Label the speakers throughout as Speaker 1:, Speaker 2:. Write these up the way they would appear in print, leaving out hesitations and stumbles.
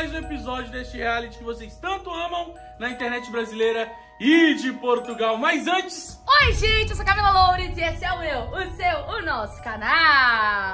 Speaker 1: mais um episódio deste reality que vocês tanto amam na internet brasileira e de Portugal. Mas antes...
Speaker 2: Oi, gente, eu sou a Camila Loures e esse é o meu, o seu, o nosso canal.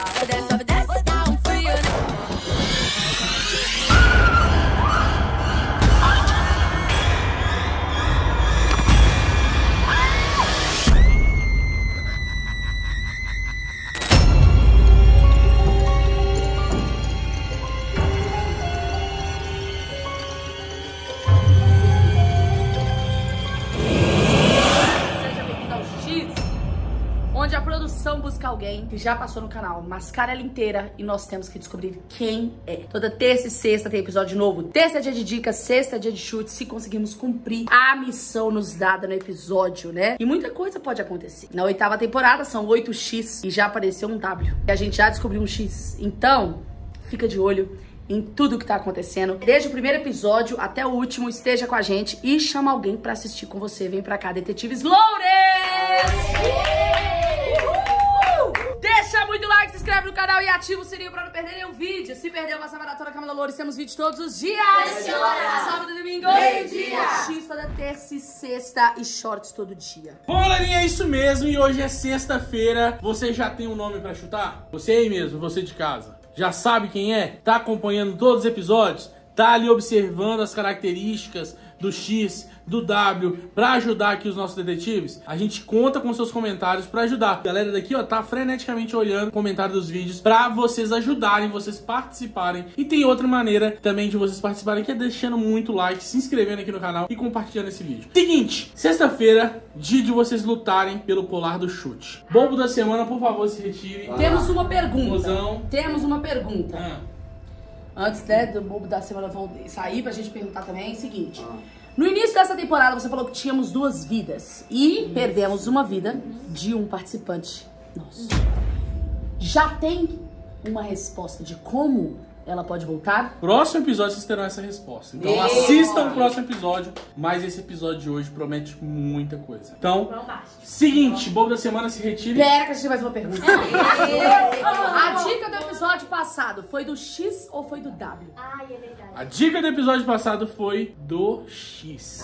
Speaker 2: Onde a produção busca alguém que já passou no canal, mascara ela inteira e nós temos que descobrir quem é. Toda terça e sexta tem episódio novo. Terça é dia de dicas, sexta é dia de chute, se conseguirmos cumprir a missão nos dada no episódio, né? E muita coisa pode acontecer. Na 8ª temporada são 8x e já apareceu um W. E a gente já descobriu um X. Então, fica de olho em tudo que tá acontecendo. Desde o primeiro episódio até o último, esteja com a gente e chama alguém pra assistir com você. Vem pra cá, Detetives Loures! Deixa muito like, se inscreve no canal e ativa o sininho pra não perder nenhum vídeo. Se perdeu, passa a maratona Camila Loures. Temos vídeo todos os dias. Sábado e domingo. Meio-dia. X toda terça e sexta e shorts todo dia.
Speaker 1: Bom, galerinha, é isso mesmo. E hoje é sexta-feira. Você já tem um nome pra chutar? Você aí mesmo, você de casa. Já sabe quem é? Tá acompanhando todos os episódios? Tá ali observando as características do X, do W, pra ajudar aqui os nossos detetives? A gente conta com seus comentários pra ajudar. A galera daqui, ó, tá freneticamente olhando o comentário dos vídeos pra vocês ajudarem, vocês participarem. E tem outra maneira também de vocês participarem, que é deixando muito like, se inscrevendo aqui no canal e compartilhando esse vídeo. Seguinte, sexta-feira, dia de vocês lutarem pelo colar do chute. Bobo da semana, por favor, se retire.
Speaker 2: Temos uma pergunta.
Speaker 1: Mozão.
Speaker 2: Temos uma pergunta. Antes, né, do bobo da semana vão sair pra gente perguntar também, é o seguinte. No início dessa temporada você falou que tínhamos 2 vidas e perdemos uma vida de um participante nosso. Já tem uma resposta de como ela pode voltar?
Speaker 1: Próximo episódio vocês terão essa resposta. Então assistam o próximo episódio, mas esse episódio de hoje promete muita coisa. Então, seguinte, bobo da semana, se retire.
Speaker 2: Pera que a gente tem mais uma pergunta. A dica do episódio passado foi do X ou foi do W?
Speaker 3: Ai, é verdade.
Speaker 1: A dica do episódio passado foi do X.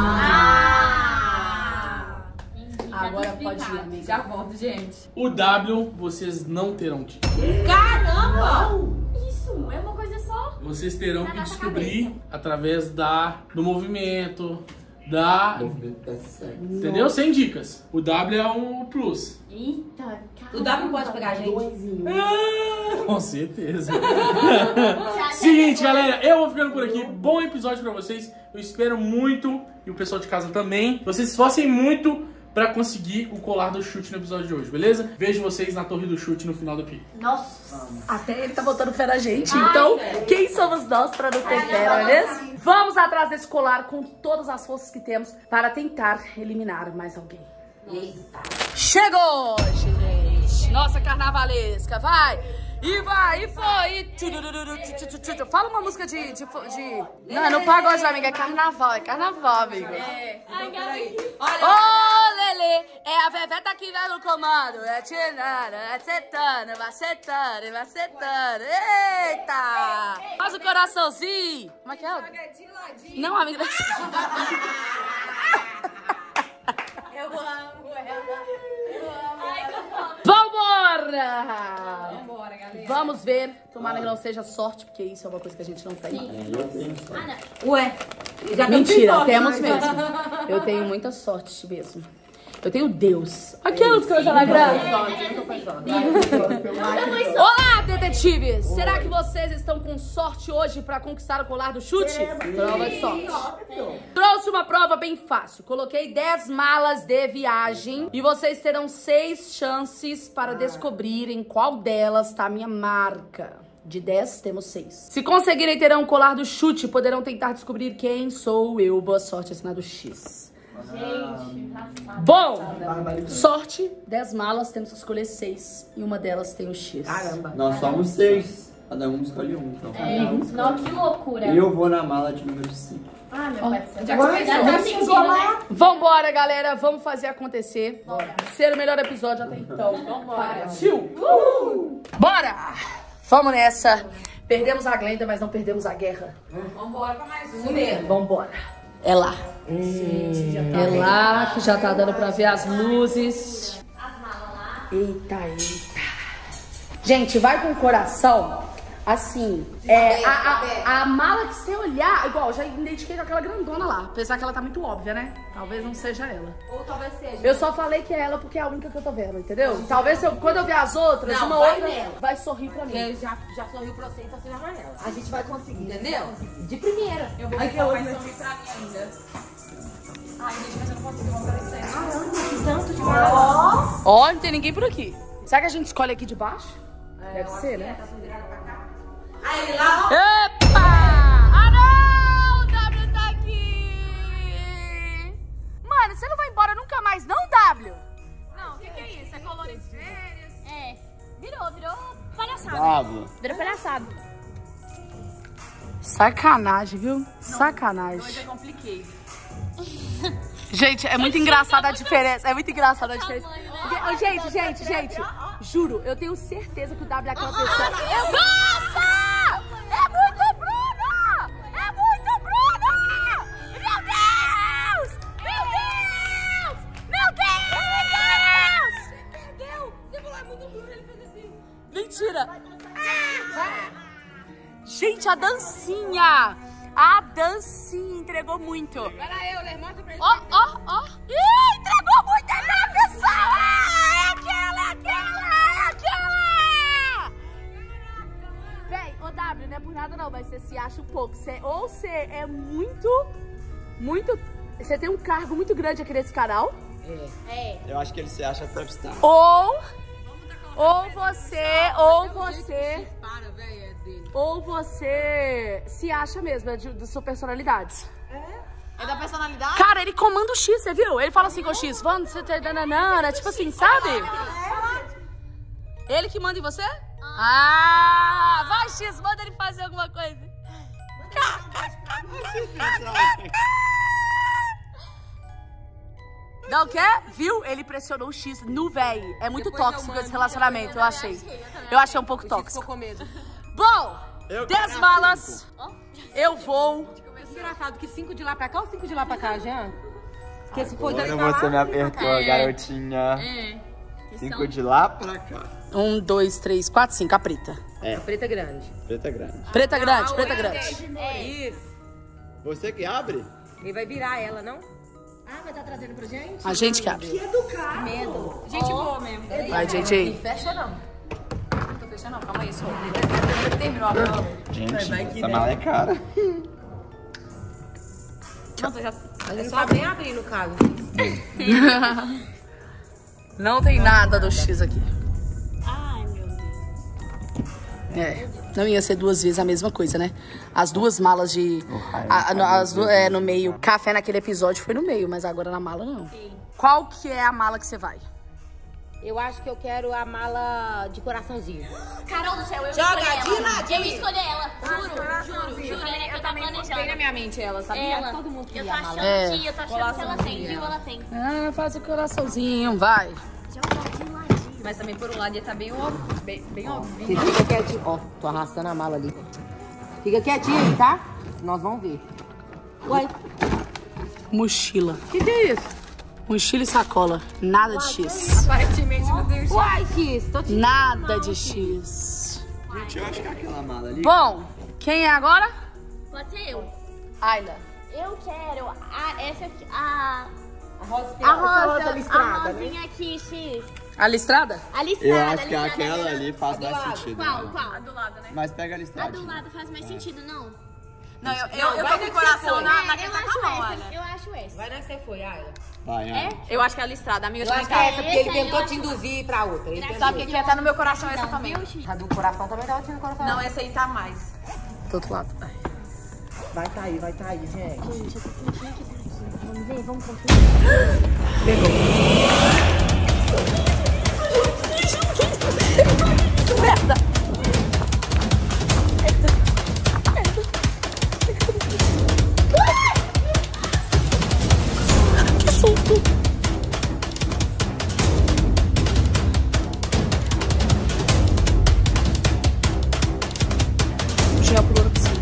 Speaker 2: Agora pode ir, amiga.
Speaker 4: Já volto, gente.
Speaker 1: O W, vocês não terão dica.
Speaker 4: Caramba!
Speaker 3: Isso, é uma coisa só.
Speaker 1: Vocês terão
Speaker 3: Na
Speaker 1: que
Speaker 3: nossa
Speaker 1: descobrir
Speaker 3: cabeça.
Speaker 1: através do movimento, entendeu? Sem dicas. O W é um plus.
Speaker 3: Eita, cara.
Speaker 4: O W pode pegar a gente?
Speaker 1: Com certeza. Seguinte, galera, eu vou ficando por aqui. Bom episódio pra vocês. Eu espero muito, e o pessoal de casa também, vocês se esforcem muito pra conseguir o colar do chute no episódio de hoje, beleza? Vejo vocês na torre do chute no final do PI.
Speaker 3: Nossa.
Speaker 2: Até ele tá botando fé na gente, então quem somos nós pra não ter fé, não é mesmo? Vamos atrás desse colar com todas as forças que temos para tentar eliminar mais alguém.
Speaker 3: Eita.
Speaker 2: Chegou, gente! Nossa carnavalesca, vai! E vai, e foi! Fala uma música de... Não, não pagode, amiga, é carnaval, amigo.
Speaker 3: Ai, Gabi.
Speaker 2: Ô, Lelê, é a Veveta que vai no comando. É tirando, é setando, macetando, macetando. Eita! Faz o coraçãozinho. Como é que é? Não, amiga.
Speaker 3: Eu amo ela. Eu amo ela.
Speaker 2: Vambora!
Speaker 4: Vambora, galera.
Speaker 2: Vamos ver. Tomara que não seja sorte, porque isso é uma coisa que a gente não tem.
Speaker 4: Ué, já
Speaker 2: Mentira,
Speaker 4: sorte,
Speaker 2: temos
Speaker 4: né?
Speaker 2: mesmo. Eu tenho muita sorte mesmo. Eu tenho Deus. Aquelas coisas na graça. Olá, detetives! Será que vocês estão com sorte hoje pra conquistar o colar do chute? Prova de sorte. Trouxe uma prova bem fácil. Coloquei 10 malas de viagem e vocês terão 6 chances para descobrirem qual delas tá a minha marca. De 10, temos 6. Se conseguirem, terão o colar do chute. Poderão tentar descobrir quem sou eu. Boa sorte, assinado X.
Speaker 3: Gente,
Speaker 2: Bom, sorte, 10 malas, temos que escolher 6. E uma delas tem o X.
Speaker 4: Caramba.
Speaker 5: Nós somos 6. Cada um escolhe um, então.
Speaker 3: não, que loucura.
Speaker 5: Eu vou na mala de número 5.
Speaker 3: Ah, meu pai do céu.
Speaker 4: Já começou.
Speaker 2: Vambora, galera, vamos fazer acontecer. Ser o melhor episódio até então.
Speaker 4: Vambora.
Speaker 2: Partiu! Bora! Vamos nessa. Perdemos a Glenda, mas não perdemos a guerra.
Speaker 4: Vambora pra mais um mesmo.
Speaker 2: Vambora. É lá. É lá que já tá dando pra ver as luzes. Eita, eita. Gente, vai com o coração. Assim, a mala que você olhar, igual, já identifiquei com aquela grandona lá. Apesar que ela tá muito óbvia, né? Talvez não seja ela.
Speaker 4: Ou talvez seja.
Speaker 2: Eu só falei que é ela porque é a única que eu tô vendo, entendeu? Talvez quando eu ver as outras,
Speaker 4: Não,
Speaker 2: uma
Speaker 4: vai
Speaker 2: outra
Speaker 4: nela.
Speaker 2: vai sorrir pra mim.
Speaker 4: Porque já sorriu pra você, então você já vai nela.
Speaker 2: A gente vai conseguir.
Speaker 4: Entendeu? De primeira.
Speaker 3: Eu vejo que ela vai sorrir pra mim ainda. Ai, gente, mas eu não consigo não aparecer.
Speaker 4: Que tanto de mal.
Speaker 2: Ó, não tem ninguém por aqui. Será que a gente escolhe aqui de baixo? Deve ser, né?
Speaker 4: Aí ele lá, ó.
Speaker 2: Epa! Ah, não! O W tá aqui! Mano, você não vai embora nunca mais, não, W?
Speaker 3: Não, o que é isso? É colorido de férias? É. Virou palhaçada.
Speaker 5: Pablo.
Speaker 3: Virou palhaçada.
Speaker 2: Sacanagem, viu? Sacanagem.
Speaker 3: Hoje eu compliquei.
Speaker 2: Gente, é muito engraçada a diferença. É muito engraçada a diferença. Porque, gente. Juro, eu tenho certeza que o W é aquela pessoa. Nossa! É muito Bruno! É muito Bruno! Meu Deus! Meu Deus! Meu Deus!
Speaker 4: Perdeu. Você falou, é muito Bruno, ele fez assim.
Speaker 2: Mentira! Gente, a dancinha! A dancinha entregou muito.
Speaker 4: Pera eu, Lê, mostra pra ele.
Speaker 2: Ó. Ih, entregou muito a pessoa! É aquela! Véi, ô W, não é por nada não, mas você se acha um pouco. Ou você é muito... Você tem um cargo muito grande aqui nesse canal.
Speaker 5: Eu acho que ele se acha popstar.
Speaker 2: Ou você...
Speaker 4: Para, velho, é dele.
Speaker 2: Ou você se acha mesmo, de sua personalidade.
Speaker 3: É da personalidade?
Speaker 2: Cara, ele comanda o X, você viu? Ele fala assim com o X, vamos, você tá dananana, tipo assim, sabe? Ele que manda em você? Ah, vai X, manda ele fazer alguma coisa. Não quer? Viu? Ele pressionou o X no véi. É muito tóxico esse relacionamento, eu achei. Eu achei um pouco tóxico.
Speaker 4: Ficou com medo.
Speaker 2: Bom,
Speaker 5: Eu
Speaker 2: 10
Speaker 5: quero
Speaker 2: malas. Eu vou...
Speaker 4: Engraçado que 5 de lá pra cá ou 5 de lá pra cá, Jean? Porque se for
Speaker 5: Agora
Speaker 4: daqui pra
Speaker 5: você
Speaker 4: lá,
Speaker 5: me apertou, garotinha. 5 de lá pra cá.
Speaker 2: 1, 2, 3, 4, 5. A preta.
Speaker 4: preta grande.
Speaker 5: Preta grande.
Speaker 2: Preta grande, preta grande.
Speaker 4: Isso.
Speaker 5: Você que abre?
Speaker 4: Ele vai virar ela, não? Ah, vai estar trazendo pra gente?
Speaker 2: A gente que abre.
Speaker 3: Gente boa mesmo.
Speaker 2: Vai, JJ.
Speaker 3: Fecha não. Não tô fechando não, calma aí, só. Terminou a prova.
Speaker 5: Gente, essa mala é cara.
Speaker 3: Nossa, já...
Speaker 4: A gente tá bem abrindo o caso.
Speaker 2: Não tem nada do X aqui.
Speaker 3: Ai, meu Deus.
Speaker 2: Não ia ser 2 vezes a mesma coisa, né? As duas malas de... no meio. Café naquele episódio foi no meio, mas agora na mala não. Qual que é a mala que você vai?
Speaker 4: Eu acho que eu quero a mala de coraçãozinho.
Speaker 3: Carol do céu, eu
Speaker 4: Joga
Speaker 3: escolhi
Speaker 4: de
Speaker 3: ela.
Speaker 4: ladinho.
Speaker 3: Eu escolhi ela. Juro, eu tava planejando.
Speaker 4: Na minha mente ela, sabia?
Speaker 3: Ela.
Speaker 4: Todo mundo
Speaker 3: Eu
Speaker 4: queria
Speaker 3: tô
Speaker 4: a
Speaker 3: achando
Speaker 4: mala.
Speaker 2: É.
Speaker 3: eu tô achando que ela tem, viu? Ela tem.
Speaker 2: Ah, faz o coraçãozinho, vai.
Speaker 3: Joga de ladinho.
Speaker 6: Mas também por um lado ia tá bem óbvio. Bem óbvio.
Speaker 4: Você fica quietinho. Ó, tô arrastando a mala ali. Fica quietinho aí, tá? Nós vamos ver. Uai,
Speaker 2: Mochila.
Speaker 4: que é isso?
Speaker 2: Mochila e sacola. Nada de X.
Speaker 6: Aparentemente não deu jeito.
Speaker 4: Uai, Kiss, tô te...
Speaker 2: Nada de X.
Speaker 5: Gente, eu acho que é aquela mala ali.
Speaker 2: Bom, quem é agora?
Speaker 3: Pode ser eu.
Speaker 2: Ayla.
Speaker 3: Eu quero essa aqui, a
Speaker 4: rosa listrada, né?
Speaker 3: rosinha aqui, X.
Speaker 2: A listrada?
Speaker 3: A listrada,
Speaker 5: Eu acho que
Speaker 3: a listrada
Speaker 5: aquela
Speaker 3: dela.
Speaker 5: ali faz mais sentido.
Speaker 3: Qual?
Speaker 5: né?
Speaker 3: Qual? A do lado, né?
Speaker 5: Mas pega a
Speaker 3: A
Speaker 5: listrada.
Speaker 3: do lado faz mais sentido, não?
Speaker 6: Não, eu tô com o coração naquele
Speaker 3: eu
Speaker 6: tá
Speaker 3: acho
Speaker 6: com a
Speaker 3: essa.
Speaker 6: Ayla.
Speaker 3: Eu acho essa.
Speaker 4: Vai na que você foi, Ayla.
Speaker 5: Vai, Ayla.
Speaker 6: Eu acho que é a listrada. A amiga
Speaker 4: Eu acho que é essa, porque ele tentou te induzir pra outra. Ele tentou.
Speaker 6: Sabe o que tá no meu coração essa também?
Speaker 4: A do coração também tava tirando o coração.
Speaker 6: Não, essa aí tá mais.
Speaker 2: Do outro lado.
Speaker 4: Vai tá aí, gente.
Speaker 3: Gente, eu tô sentindo que tá aqui. Vamos ver, vamos conferir.
Speaker 2: Merda! Que susto! Jean pulou na piscina.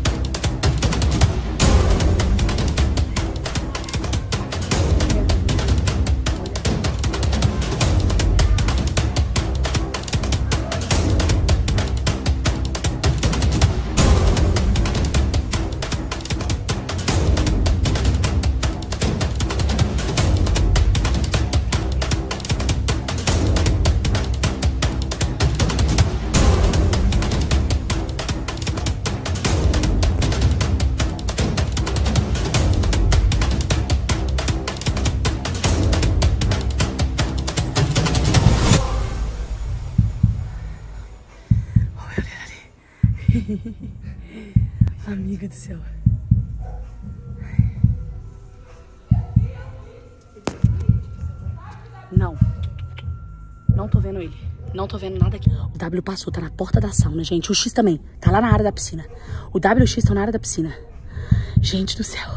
Speaker 2: Amiga do céu. Não tô vendo ele. Não tô vendo nada aqui. O W passou, tá na porta da sauna, gente. O X também, tá lá na área da piscina. O W e o X estão na área da piscina. Gente do céu.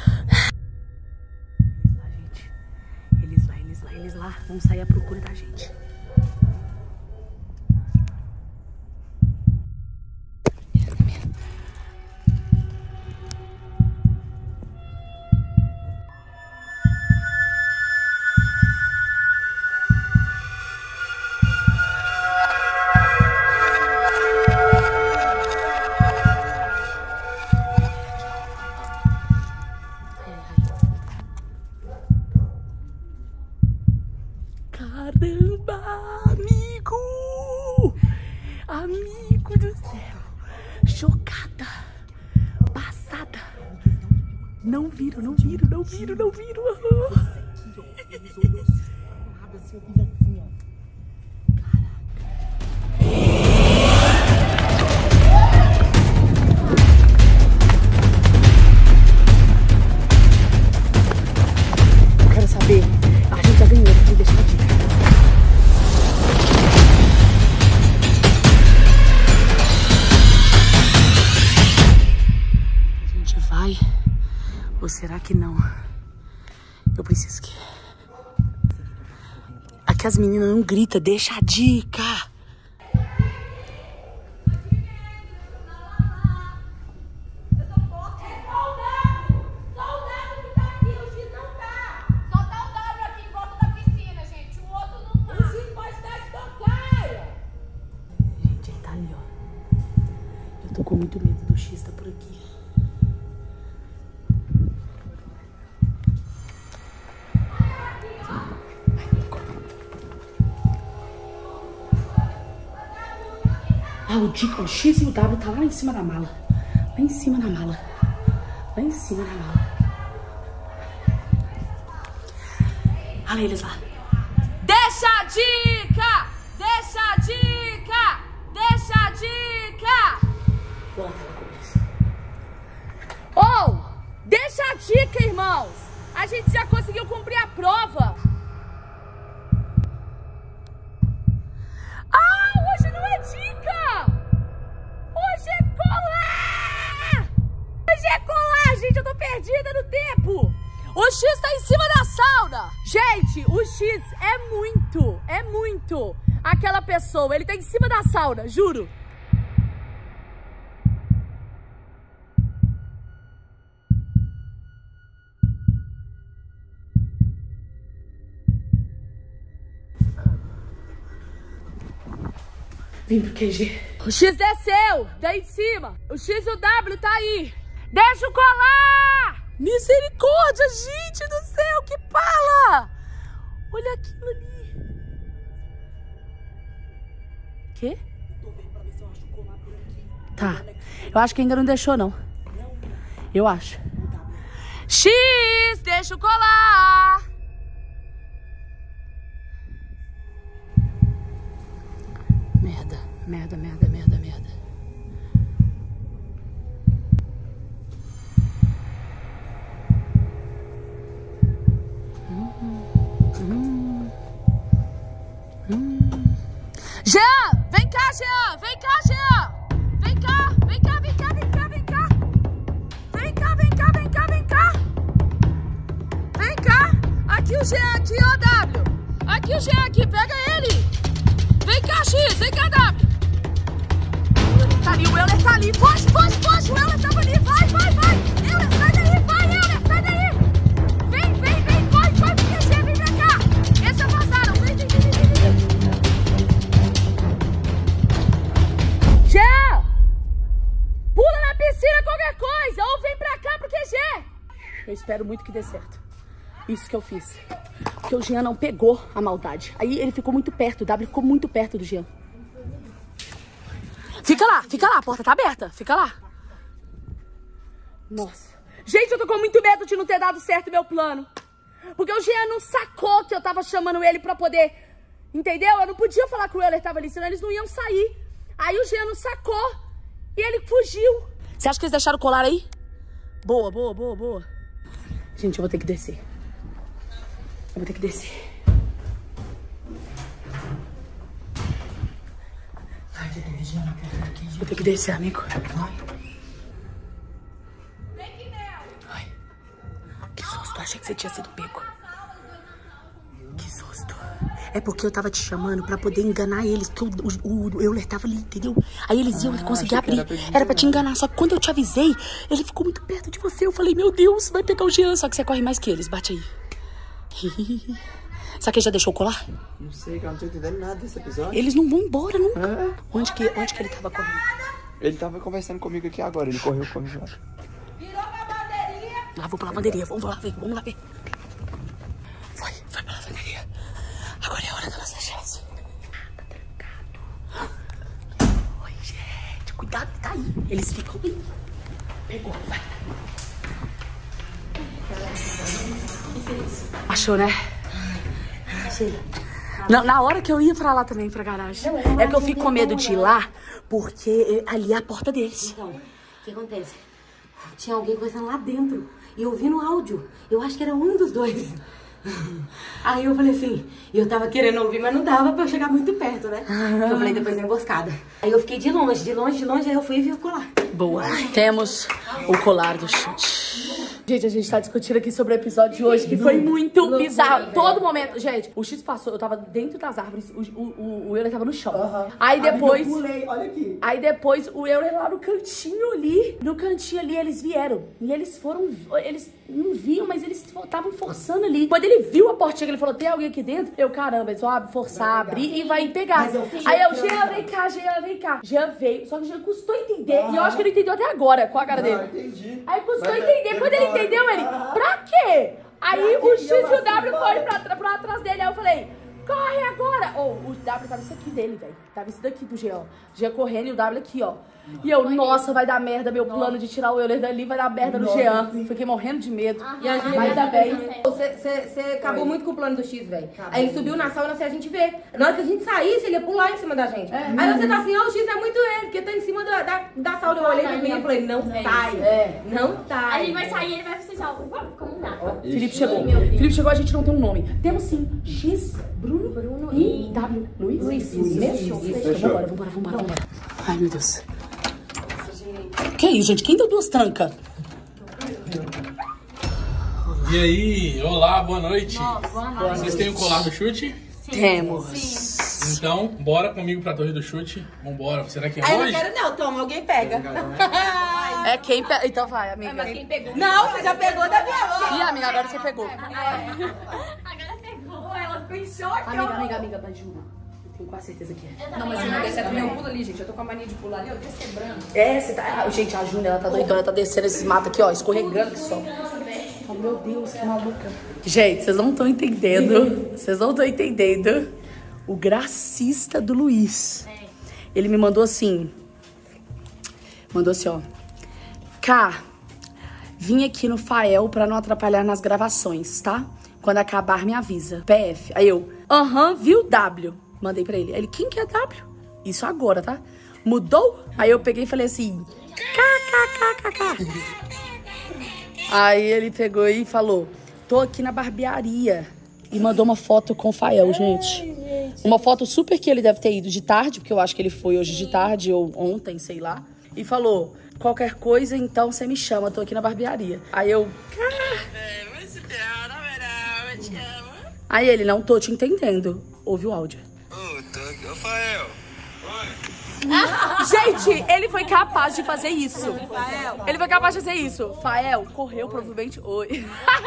Speaker 2: Eles lá. Vão sair à procura da gente. Caramba, amigo do céu, chocada, passada, não viram. Eu quero saber, a gente já ganhou, tem que deixar a dica. Ou será que não? Eu preciso que... Aqui as meninas não gritam, deixa a dica. Gente, ele tá ali, ó. Eu tô com muito medo do X tá por aqui. Ah, o X e o W tá lá em cima da mala. Lá em cima da mala. Olha eles lá. Deixa a dica! Vou lá falar com eles. Oh! Deixa a dica, irmãos! A gente já conseguiu cumprir a prova. Hoje não é dica! Hoje é colar! Gente, eu tô perdida no tempo! O X tá em cima da sauna! Gente, o X é muito aquela pessoa. Ele tá em cima da sauna, juro! Vim pro QG. O X desceu, daí de cima. O X e o W tá aí. Deixa eu colar! Misericórdia, gente do céu, que pala! Olha aquilo ali. Quê? Tá. Eu acho que ainda não deixou, não. Eu acho. X, deixa eu colar! Merda. Jean! Vem cá, Jean! Vem cá! Aqui o Jean, aqui, ó, W! Aqui o Jean, aqui, pega ele! Vem cá, X! Vem cá, W! Euler tá ali. Foge, foge, foge. O Euler tava ali. Vai, vai, vai. Euler, sai daí. Vai, Euler, sai daí. Vem, vem, vem. Corre, corre pro QG. Vem pra cá. Eles já passaram. Vem, vem, vem, vem, vem. Jean! Pula na piscina qualquer coisa. Ou vem pra cá pro QG. Eu espero muito que dê certo. Isso que eu fiz. Porque o Jean não pegou a maldade. Aí ele ficou muito perto. O W ficou muito perto do Jean. Fica lá, a porta tá aberta. Fica lá. Nossa. Gente, eu tô com muito medo de não ter dado certo meu plano. Porque o Jean não sacou que eu tava chamando ele pra poder... Entendeu? Eu não podia falar que o Euler tava ali, senão eles não iam sair. Aí o Jean não sacou. E ele fugiu. Você acha que eles deixaram o colar aí? Boa, boa, boa, boa. Gente, eu vou ter que descer. Eu vou ter que descer. Vou ter que descer, amigo. Ai. Que susto, achei que você tinha sido pego. Que susto. É porque eu tava te chamando pra poder enganar eles, porque o Euler tava ali, entendeu? Aí eles iam conseguir abrir. Era pra te enganar, só que quando eu te avisei, ele ficou muito perto de você. Eu falei, meu Deus, vai pegar o Jean. Só que você corre mais que eles, bate aí. Será que ele já deixou colar?
Speaker 5: Não sei, cara, não tô entendendo nada desse episódio.
Speaker 2: Eles não vão embora nunca. Onde que ele tava correndo?
Speaker 5: Ele tava conversando comigo aqui agora, ele correu comigo lá.
Speaker 6: Virou pra bandeirinha.
Speaker 2: Lá, vou pra lavanderia, vamos lá ver, vamos lá ver. Foi pra lavanderia. Agora é a hora da nossa chance. Tá trancado. Oi, gente, cuidado, tá aí. Eles ficam aí. Pegou, vai. Achou, né? Achei. Na hora que eu ia pra lá também, pra garagem. É que eu fico com medo de ir lá, porque ali é a porta deles.
Speaker 4: Então, o que acontece? Tinha alguém conversando lá dentro. E eu vi no áudio. Eu acho que era um dos dois. Aí eu falei assim, eu tava querendo ouvir, mas não dava pra eu chegar muito perto, né? Eu falei, depois da emboscada. Aí eu fiquei de longe, aí eu fui e vi o colar.
Speaker 2: Boa. Temos o colar do chute. Gente, a gente tá discutindo aqui sobre o episódio de hoje, que foi muito bizarro. Todo momento, gente, o X passou, eu tava dentro das árvores, o Euler tava no chão. Aí depois...
Speaker 7: Eu pulei, olha aqui.
Speaker 2: Aí depois o Euler lá no cantinho ali, eles vieram. E eles foram, eles não viam, mas eles estavam forçando ali. Quando ele viu a portinha, ele falou, tem alguém aqui dentro? Eu, caramba, eles vão forçar, abrir e vai pegar. Aí eu, Jean, vem cá, Jean, vem cá. Jean veio, só que o Jean custou entender. E eu acho que ele entendeu até agora, com a cara dele.
Speaker 7: Entendi.
Speaker 2: Aí custou entender. Quando ele entendeu, ele, pra quê? Aí o X e o W foram pra atrás dele. Aí eu falei, corre agora. O W tava isso aqui dele, velho. Tava isso daqui do Jean, ó. Jean correndo e o W aqui, ó. E eu, nossa, vai dar merda. Meu plano de tirar o Euler dali vai dar merda no Jean. Fiquei morrendo de medo.
Speaker 4: E a gente
Speaker 2: Mas ainda bem.
Speaker 4: Você acabou muito com o plano do X, velho. Aí ele subiu na sala, assim, a gente vê. Na hora que a gente saísse, ele ia pular em cima da gente. Aí você tá assim, ó, o X é muito ele, porque tá em cima da sala. Eu olhei pra mim e falei, não sai. Não sai.
Speaker 3: A gente vai sair, ele vai festejar. Como dá?
Speaker 2: Felipe chegou. Felipe chegou, a gente não tem um nome. Temos sim. X, Bruno e W. Luiz. Fechou. Vambora. Ai, meu Deus. Que isso, gente? Quem deu duas trancas?
Speaker 1: E aí? Olá, boa noite.
Speaker 3: Boa noite.
Speaker 1: Vocês têm o colar do chute?
Speaker 3: Sim.
Speaker 2: Temos.
Speaker 3: Sim.
Speaker 1: Então, bora comigo pra Torre do Chute. Vambora. Será que é
Speaker 6: Aí eu
Speaker 1: hoje?
Speaker 6: não quero não, toma, alguém pega.
Speaker 2: É quem pega. Então vai, amiga.
Speaker 6: Mas quem pegou? Não, você já pegou da minha mão.
Speaker 2: Ih, amiga, agora você pegou.
Speaker 3: Agora pegou, ela ficou em choque.
Speaker 2: Amiga, mas juro. Eu tenho quase certeza que é.
Speaker 6: Não, mas se não der certo, eu pulo ali, gente. Eu tô com a mania de pular ali, eu tô quebrando.
Speaker 2: É, você tá. Gente, a Júlia, ela tá doidona, ela tá descendo esses matos aqui, ó, escorregando que só. Oh, meu Deus, que maluca. Gente, vocês não estão entendendo. Vocês não estão entendendo. O gracista do Luiz. Ele me mandou assim. Mandou assim, ó. Cá, vim aqui no Fael pra não atrapalhar nas gravações, tá? Quando acabar, me avisa. PF. Aí eu, viu W? Mandei pra ele. Ele, quem que é W? Isso agora, tá? Mudou? Aí eu peguei e falei assim, kkkk. Aí ele pegou e falou, tô aqui na barbearia. E mandou uma foto com o Fael, gente. Uma foto super que ele deve ter ido de tarde, porque eu acho que ele foi hoje de tarde ou ontem, sei lá. E falou, qualquer coisa, então você me chama, tô aqui na barbearia. Aí eu... Aí ele, não tô te entendendo. Ouve o áudio.
Speaker 8: Ô, Fael. Oi.
Speaker 2: Gente, ele foi capaz de fazer isso. Ele foi capaz de fazer isso. Fael correu provavelmente... Oi.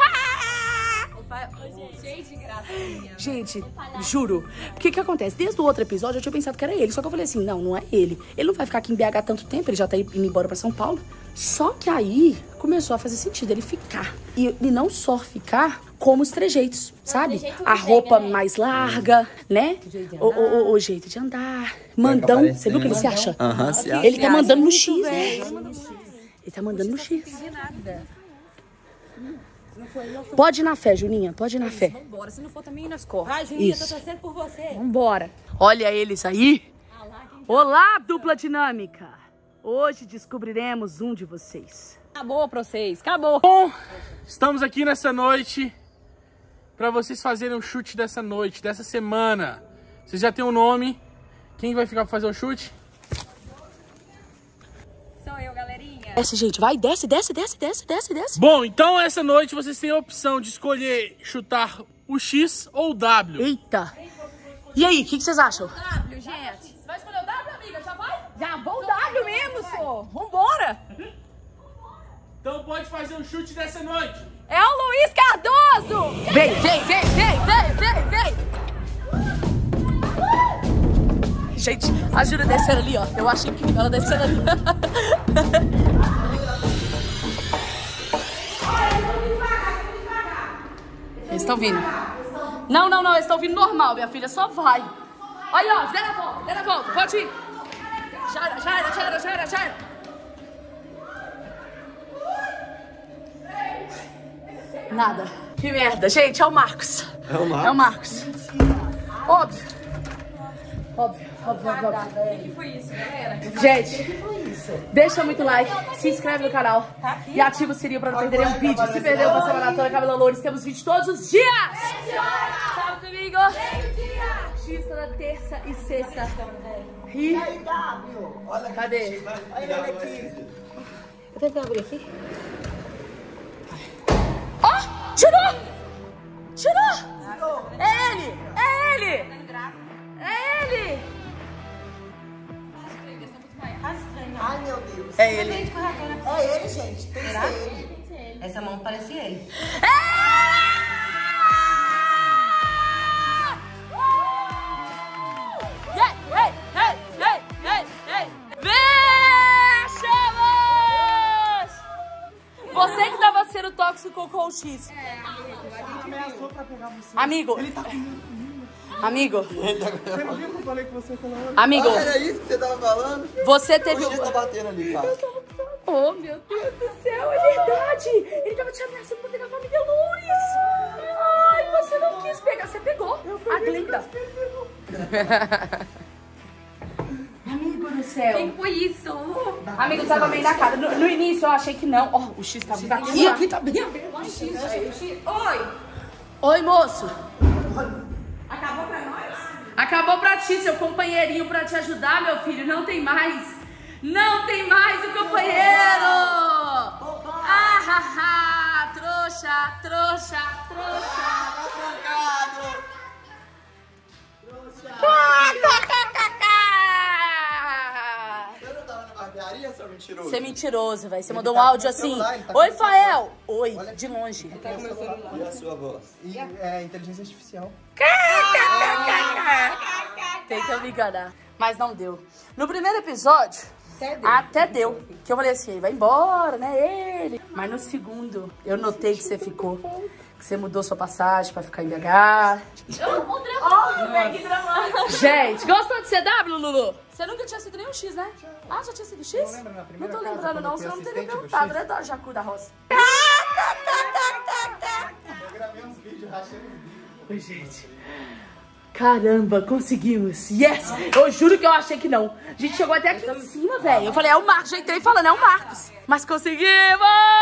Speaker 2: Gente, juro. O que acontece? Desde o outro episódio eu tinha pensado que era ele. Só que eu falei assim, não é ele. Ele não vai ficar aqui em BH tanto tempo. Ele já tá indo embora pra São Paulo. Só que aí começou a fazer sentido ele ficar. E ele não só ficar, como os trejeitos, sabe? A roupa mais larga, né? O jeito de andar. Mandão. Você viu o que ele se acha?
Speaker 5: Se acha.
Speaker 2: Ele tá mandando no X, né? Ele tá mandando no X. Pode ir na fé, Juninha. Pode ir na fé.
Speaker 4: Vambora, se não for também nós corre. Vai, Juninha, tô torcendo por você.
Speaker 2: Vambora. Olha eles aí. Olá, dupla dinâmica. Hoje descobriremos um de vocês.
Speaker 4: Acabou pra vocês, acabou.
Speaker 1: Bom, estamos aqui nessa noite pra vocês fazerem o chute dessa noite, dessa semana. Vocês já têm um nome. Quem vai ficar pra fazer o chute?
Speaker 3: Sou eu, galerinha.
Speaker 2: Desce, gente. Vai, desce.
Speaker 1: Bom, então essa noite vocês têm a opção de escolher chutar o X ou o W.
Speaker 2: Eita. E aí, o que vocês acham?
Speaker 3: W, gente.
Speaker 2: Você vai escolher o W, amiga? Já vai?
Speaker 3: Já vou o W mesmo, só. Vambora.
Speaker 1: Então pode fazer o chute dessa noite.
Speaker 3: É o Luiz Cardoso.
Speaker 2: Vem. Gente, a Júlia descendo ali, ó. Eu acho incrível ela descendo ali. Eles estão vindo. Não, eles estão vindo normal, minha filha. Só vai. Aí, ó, dê na volta. Pode ir. Já era. Nada. Que merda. Gente, é o Marcos.
Speaker 5: É o Marcos?
Speaker 2: É o Marcos. Óbvio.
Speaker 3: O que foi isso, galera?
Speaker 2: Gente, deixa muito like, se inscreve no canal e ativa o sininho pra não perderem um vídeo. Se perdeu uma maratona Camila Loures, temos vídeo todos os dias! Sábado, domingo! X toda terça e sexta. E... Cadê?
Speaker 5: Olha aqui.
Speaker 4: Eu tentei abrir aqui.
Speaker 2: Ó! Tirou! É ele!
Speaker 4: Ai, meu Deus.
Speaker 2: É ele.
Speaker 4: É ele, gente. Tem que ser ele. Essa mão parecia ele.
Speaker 2: Você que tava sendo tóxico com o X. Amigo. Ele tá Amigo.
Speaker 5: Você não viu que eu falei com você aquela hora?
Speaker 2: Amigo.
Speaker 5: Era isso que você tava falando?
Speaker 2: Você teve
Speaker 5: O X tá batendo ali, cara.
Speaker 2: Oh, meu Deus do céu, é verdade! Ele tava te ameaçando pra pegar a família Loures! Ai, você não quis pegar, você pegou a Glenda. Amigo do céu.
Speaker 3: Quem foi isso?
Speaker 2: Amigo, tava meio na cara. No início eu achei que não. Ó, o X tá aqui. E aqui tá bem aberto.
Speaker 3: Oi.
Speaker 2: Oi, moço.
Speaker 3: Acabou pra nós?
Speaker 2: Acabou pra ti, seu companheirinho pra te ajudar, meu filho. Não tem mais. Não tem mais o companheiro! Ah, trouxa!
Speaker 5: Você não tava na barbearia, seu mentiroso?
Speaker 2: Você é mentiroso, velho. Você mandou um áudio assim. Oi, Fael! Oi, de longe.
Speaker 5: E a sua voz?
Speaker 7: E é inteligência artificial.
Speaker 2: Tenta me enganar. Mas não deu. No primeiro episódio, até deu. Que eu falei assim, ele vai embora, né? Ele. Mas no segundo, eu notei que você ficou. Que você mudou sua passagem pra ficar em BH.
Speaker 3: Que drama.
Speaker 2: Gente, gostou de CW, Lulu? Você nunca tinha sido nenhum X, né? Ah, já tinha sido X?
Speaker 7: Não lembra na primeira
Speaker 2: Não tô
Speaker 7: casa,
Speaker 2: lembrando,
Speaker 7: quando
Speaker 2: não.
Speaker 7: eu
Speaker 2: Você
Speaker 7: fui
Speaker 2: não teria
Speaker 7: assistente do
Speaker 2: perguntado,
Speaker 7: X?
Speaker 2: né, da Jacu da Roça?
Speaker 7: Eu gravei uns vídeos rachando o vídeo.
Speaker 2: Oi, gente. Caramba, conseguimos. Yes! Eu juro que eu achei que não. A gente chegou até aqui em cima, velho. Eu falei, é o Marcos. Já entrei falando, é o Marcos. Mas conseguimos!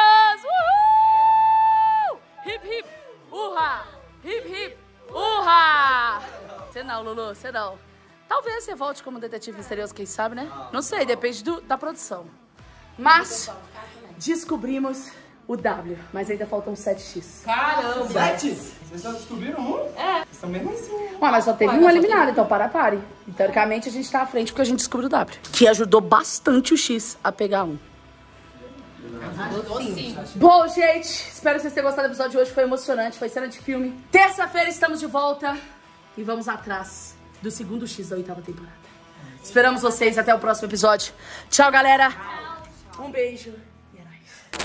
Speaker 2: Uhul! Hip, hip, urra! Hip, hip, urra! Você não, Lulu, você não. Talvez você volte como detetive misterioso, quem sabe, né? Não sei, depende da produção. Mas descobrimos o W, mas ainda faltam 7x.
Speaker 6: Caramba!
Speaker 7: 7? Vocês só descobriram um? É. Vocês estão mesmo assim.
Speaker 2: Ué, mas só teve um eliminado, então pare. E, teoricamente, a gente tá à frente porque a gente descobriu o W. Que ajudou bastante o X a pegar um. Bom, gente, espero que vocês tenham gostado do episódio de hoje. Foi emocionante, foi cena de filme. Terça-feira estamos de volta e vamos atrás do segundo X da 8ª temporada. Esperamos vocês até o próximo episódio. Tchau, galera. Um beijo e é nóis.